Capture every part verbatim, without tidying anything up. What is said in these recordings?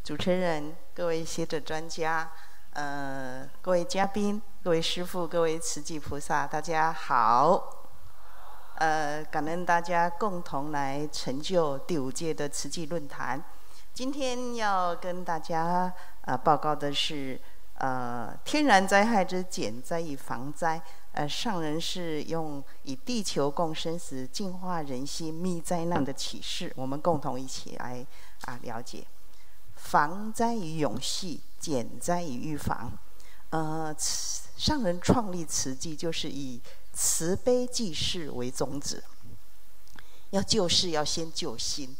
主持人、各位学者专家、呃，各位嘉宾、各位师父、各位慈济菩萨，大家好。呃，感恩大家共同来成就第五届的慈济论坛。今天要跟大家呃报告的是，呃，天然灾害之减灾与防灾。呃，上人是用以地球共生死、净化人心、灭灾难的启示，我们共同一起来啊了解防灾与永续、减灾与预防。呃，上人创立慈济就是以慈悲济世为宗旨，要救世要先救心。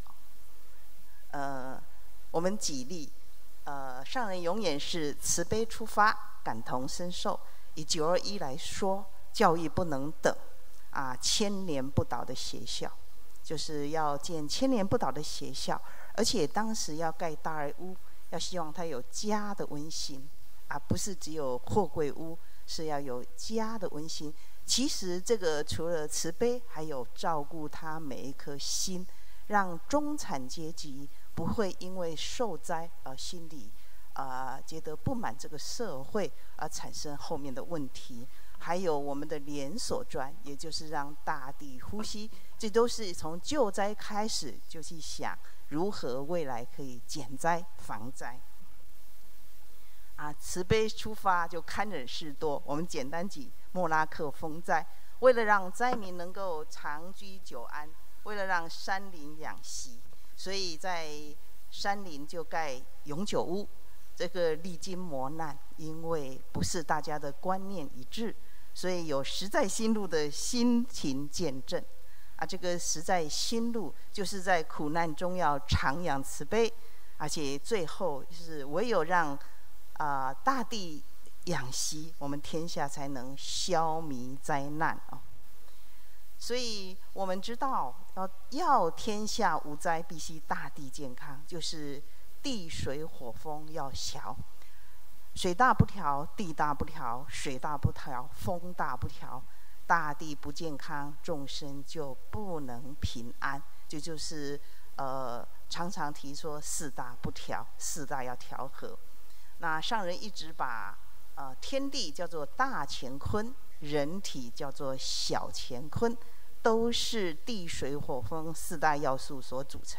呃，我们举例，呃，上人永远是慈悲出发，感同身受。以九二一来说，教育不能等，啊，千年不倒的学校，就是要建千年不倒的学校，而且当时要盖大儿屋，要希望它有家的温馨，啊，不是只有货柜屋，是要有家的温馨。其实这个除了慈悲，还有照顾他每一颗心，让中产阶级不会因为受灾而心里啊、呃，觉得不满这个社会而产生后面的问题。还有我们的连锁砖，也就是让大地呼吸，这都是从救灾开始就去想如何未来可以减灾防灾。啊，慈悲出发就堪忍事多。我们简单举莫拉克风灾，为了让灾民能够长居久安，为了让山林养息，所以在山林就盖永久屋。这个历经磨难，因为不是大家的观念一致，所以有实在心路的心情见证。啊，这个实在心路就是在苦难中要常养慈悲，而且最后是唯有让啊、呃、大地养息，我们天下才能消弭灾难啊。所以我们知道，要要天下无灾，必须大地健康，就是地水火风要调，水大不调，地大不调，水大不调，风大不调，大地不健康，众生就不能平安。这就是呃常常提说四大不调，四大要调和。那上人一直把呃天地叫做大乾坤，人体叫做小乾坤，都是地水火风四大要素所组成。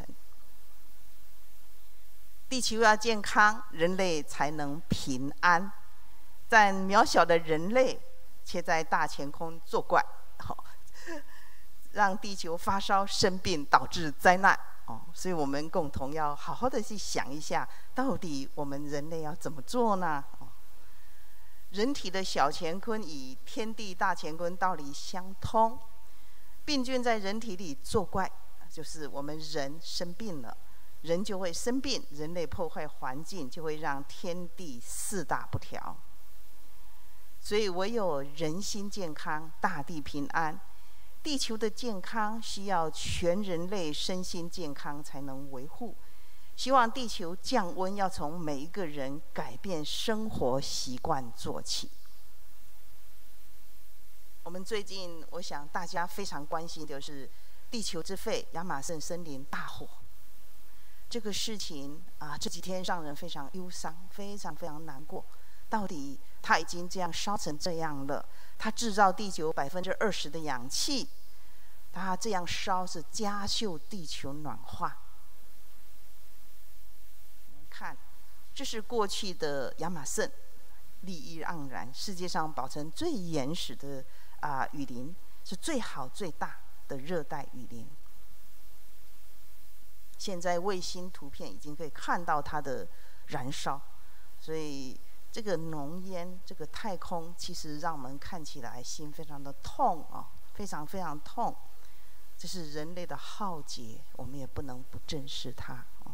地球要健康，人类才能平安。但渺小的人类却在大乾坤作怪，哦，让地球发烧生病，导致灾难。哦，所以我们共同要好好的去想一下，到底我们人类要怎么做呢？哦，人体的小乾坤与天地大乾坤道理相通，病菌在人体里作怪，就是我们人生病了。人就会生病，人类破坏环境，就会让天地四大不调。所以唯有人心健康，大地平安。地球的健康需要全人类身心健康才能维护。希望地球降温，要从每一个人改变生活习惯做起。我们最近，我想大家非常关心的是地球之肺亚马逊森林大火。这个事情啊，这几天让人非常忧伤，非常非常难过。到底它已经这样烧成这样了，它制造地球百分之二十的氧气，它这样烧是加速地球暖化。看，这是过去的亚马逊，绿意盎然，世界上保存最原始的啊、呃、雨林，是最好最大的热带雨林。现在卫星图片已经可以看到它的燃烧，所以这个浓烟，这个太空，其实让我们看起来心非常的痛啊，非常非常痛。这是人类的浩劫，我们也不能不正视它啊。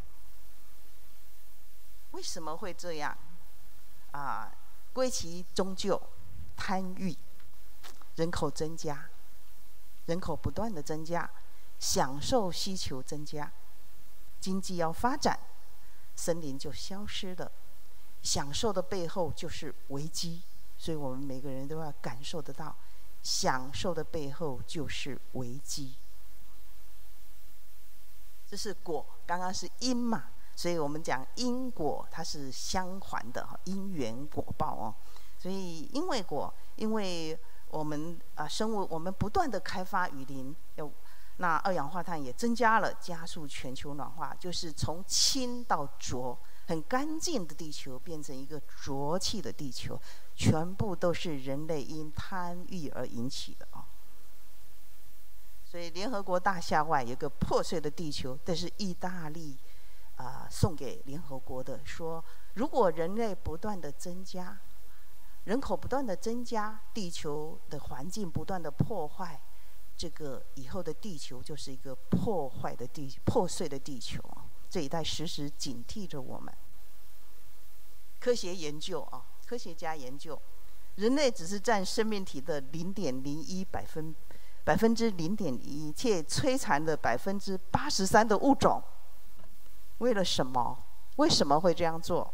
为什么会这样？啊，归其终究贪欲，人口增加，人口不断的增加，享受需求增加。经济要发展，森林就消失了。享受的背后就是危机，所以我们每个人都要感受得到，享受的背后就是危机。这是果，刚刚是因嘛。 所以我们讲因果它是相环的，因缘果报哦。所以因为果，因为我们啊生物我们不断的开发雨林，有那二氧化碳也增加了，加速全球暖化，就是从氢到浊，很干净的地球变成一个浊气的地球，全部都是人类因贪欲而引起的啊。所以联合国大厦外有个破碎的地球，这是意大利啊、呃、送给联合国的，说如果人类不断的增加，人口不断的增加，地球的环境不断的破坏，这个以后的地球就是一个破坏的地破碎的地球啊！这一代时时警惕着我们。科学研究啊，科学家研究，人类只是占生命体的零点零一百分百分之零点一，却摧残了百分之八十三的物种。为了什么？为什么会这样做？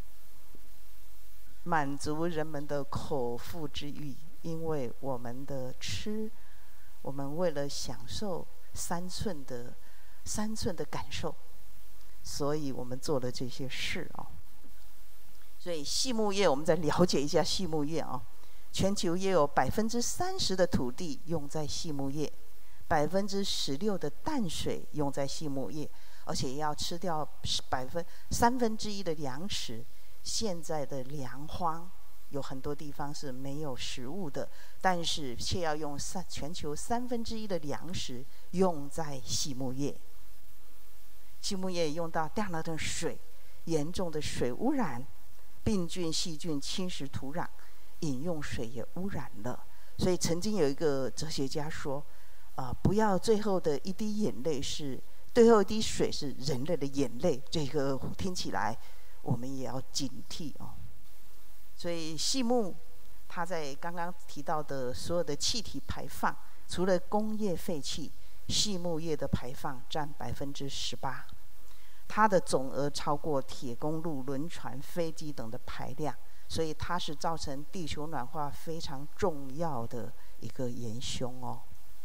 满足人们的口腹之欲，因为我们的吃，我们为了享受三寸的三寸的感受，所以我们做了这些事啊。所以畜牧业，我们再了解一下畜牧业啊。全球也有百分之三十的土地用在畜牧业，百分之十六的淡水用在畜牧业，而且要吃掉百分三分之一的粮食。现在的粮荒有很多地方是没有食物的，但是却要用三全球三分之一的粮食用在畜牧业。畜牧业用到大量的水，严重的水污染，病菌细菌侵蚀土壤，饮用水也污染了。所以曾经有一个哲学家说，啊、呃，不要最后的一滴眼泪是最后一滴水是人类的眼泪，这个听起来我们也要警惕哦。所以畜牧，它在刚刚提到的所有的气体排放，除了工业废气，畜牧业的排放占百分之十八，它的总额超过铁公路、轮船、飞机等的排量，所以它是造成地球暖化非常重要的一个元凶哦。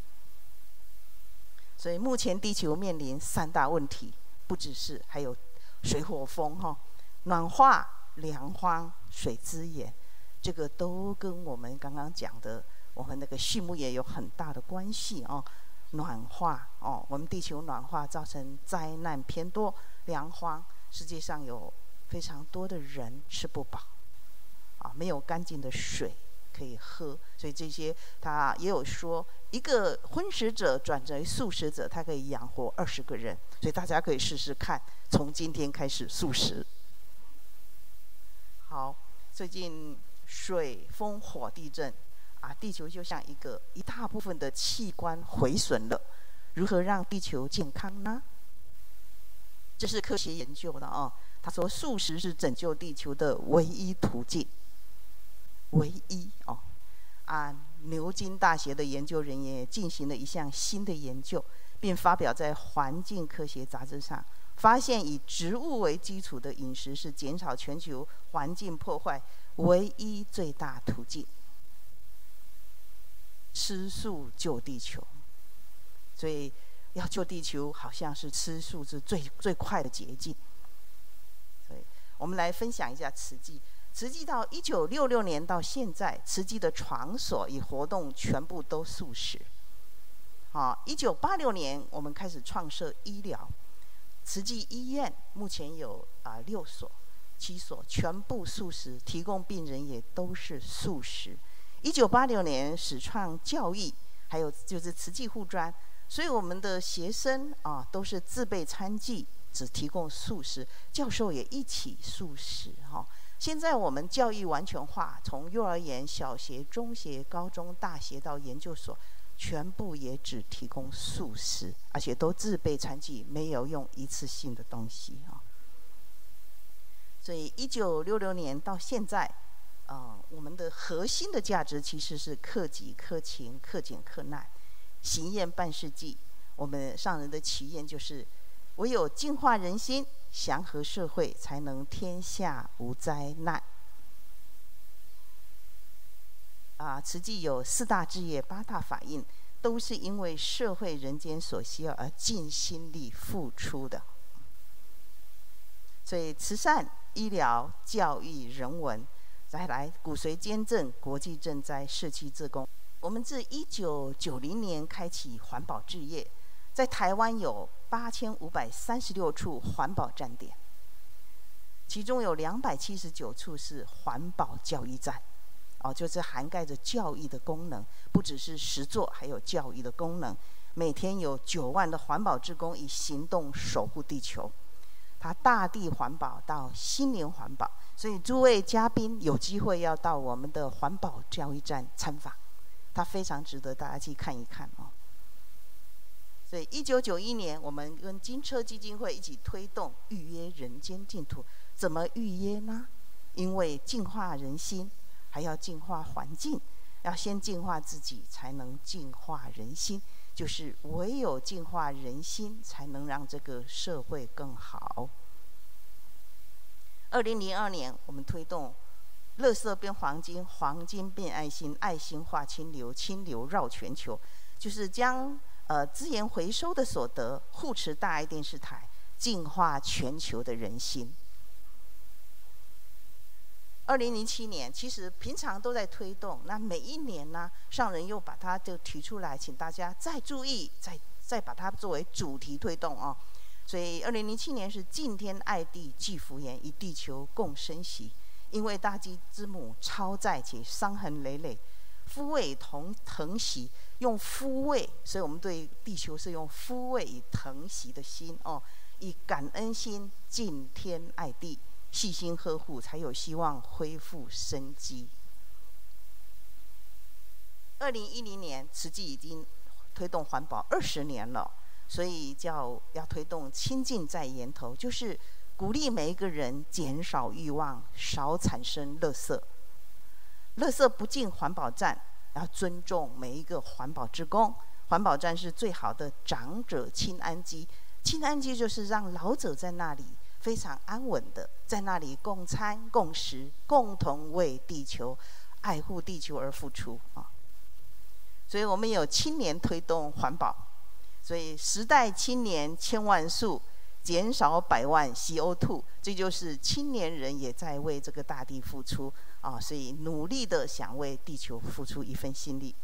所以目前地球面临三大问题，不只是还有水火风哈、哦。暖化、粮荒、水资源，这个都跟我们刚刚讲的我们那个畜牧业有很大的关系哦。暖化哦，我们地球暖化造成灾难偏多，粮荒，世界上有非常多的人吃不饱，啊，没有干净的水可以喝，所以这些他也有说，一个荤食者转为素食者，他可以养活二十个人，所以大家可以试试看，从今天开始素食。好，最近水、风、火、地震，啊，地球就像一个一大部分的器官毁损了，如何让地球健康呢？这是科学研究的啊。他说，素食是拯救地球的唯一途径，唯一哦。啊，牛津大学的研究人员也进行了一项新的研究，并发表在《环境科学》杂志上。发现以植物为基础的饮食是减少全球环境破坏唯一最大途径。吃素救地球，所以要救地球，好像是吃素是最最快的捷径。所以我们来分享一下慈济。慈济到一九六六年到现在，慈济的场所与活动全部都素食。啊，一九八六年我们开始创设医疗。慈济医院目前有啊、呃、六所、七所，全部素食，提供病人也都是素食。一九八六年始创教育，还有就是慈济护专，所以我们的学生啊都是自备餐具，只提供素食，教授也一起素食哈、哦。现在我们教育完全化，从幼儿园、小学、中学、高中、大学到研究所。全部也只提供素食，而且都自备餐具，没有用一次性的东西啊。所以一九六六年到现在，呃，我们的核心的价值其实是克己、克勤、克俭、克难，行愿半世纪。我们上人的祈愿就是：唯有净化人心、祥和社会，才能天下无灾难。啊，慈济有四大志业、八大法印，都是因为社会人间所需要而尽心力付出的。 所以慈善、医疗、教育、人文，再来骨髓捐赠、国际赈灾、社区志工。我们自一九九零年开启环保志业，在台湾有八千五百三十六处环保站点，其中有两百七十九处是环保教育站，哦，就是涵盖着教育的功能，不只是实作，还有教育的功能。每天有九万的环保志工以行动守护地球，它大地环保到心灵环保，所以诸位嘉宾有机会要到我们的环保教育站参访，它非常值得大家去看一看哦。所以一九九一年，我们跟金车基金会一起推动预约人间净土。怎么预约呢？因为净化人心，还要净化环境，要先净化自己，才能净化人心。就是唯有净化人心，才能让这个社会更好。二零零二年，我们推动垃圾变黄金，黄金变爱心，爱心化清流，清流绕全球，就是将呃资源回收的所得护持大爱电视台，净化全球的人心。二零零七年，其实平常都在推动，那每一年呢，上人又把它就提出来，请大家再注意，再再把它作为主题推动哦。所以二零零七年是敬天爱地济福缘，与地球共生息。因为大地之母超载且伤痕累累，抚慰同疼惜，用抚慰，所以我们对地球是用抚慰与疼惜的心哦，以感恩心敬天爱地，细心呵护，才有希望恢复生机。二零一零年，慈济已经推动环保二十年了，所以叫要推动清净在源头，就是鼓励每一个人减少欲望，少产生垃圾。垃圾不进环保站，要尊重每一个环保志工。环保站是最好的长者亲安基，亲安基就是让老者在那里非常安稳的，在那里共餐共食，共同为地球爱护地球而付出啊。所以我们有青年推动环保，所以时代青年千万树，减少百万 C O 二， 这就是青年人也在为这个大地付出啊，所以努力的想为地球付出一份心力。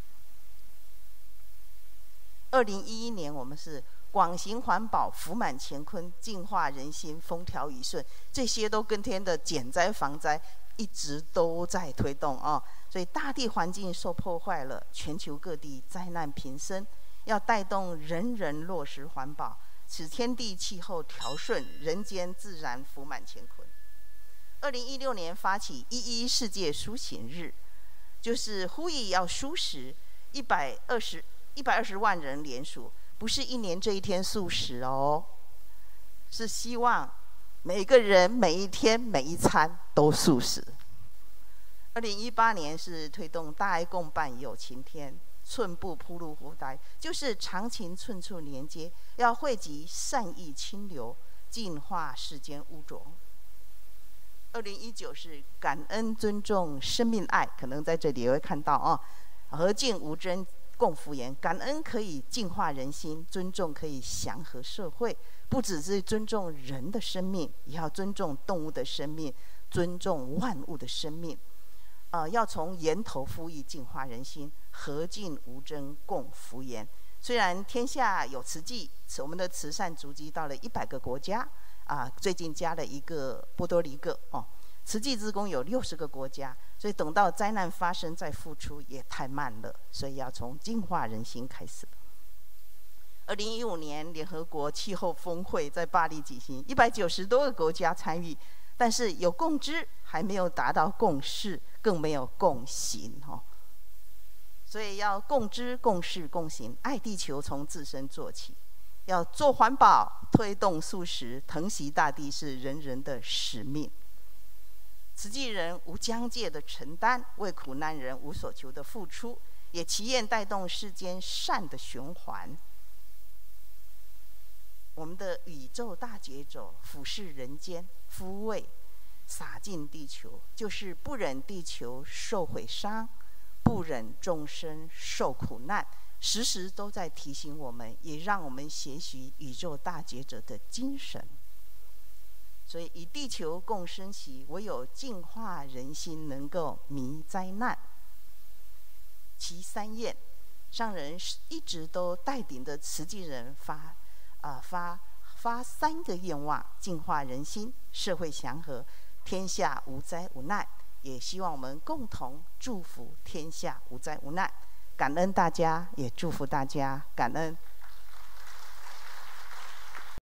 二零一一年，我们是广行环保，福满乾坤，净化人心，风调雨顺，这些都跟天的减灾防灾一直都在推动啊。所以大地环境受破坏了，全球各地灾难频生，要带动人人落实环保，使天地气候调顺，人间自然福满乾坤。二零一六年发起一一世界苏醒日，就是呼吁要蔬食，一百二十一百二十万人联署，不是一年这一天素食哦，是希望每个人每一天每一餐都素食。二零一八年是推动大爱共办有情天，寸步铺路福台，就是长情寸处连接，要汇集善意清流，净化世间污浊。二零一九是感恩尊重生命爱，可能在这里也会看到啊，和敬无争共福缘，感恩可以净化人心，尊重可以祥和社会，不只是尊重人的生命，也要尊重动物的生命，尊重万物的生命。呃，要从源头呼吁净化人心，和敬无争共福缘。虽然天下有慈济，我们的慈善足迹到了一百个国家啊，最近加了一个波多黎各哦。慈济志工有六十个国家，所以等到灾难发生再付出也太慢了，所以要从净化人心开始。二零一五年联合国气候峰会在巴黎举行，一百九十多个国家参与，但是有共知，还没有达到共识，更没有共行哦。所以要共知、共事、共行，爱地球从自身做起，要做环保，推动素食，疼惜大地是人人的使命。慈济人无疆界的承担，为苦难人无所求的付出，也祈愿带动世间善的循环。我们的宇宙大劫走，俯视人间，抚慰洒进地球，就是不忍地球受毁伤，不忍众生受苦难，时时都在提醒我们，也让我们学习宇宙大劫者的精神。 所以以地球共生息，唯有净化人心，能够弥灾难。其三愿，上人一直都带领着慈济人发啊、呃、发发三个愿望：净化人心，社会祥和，天下无灾无难。也希望我们共同祝福天下无灾无难。感恩大家，也祝福大家，感恩。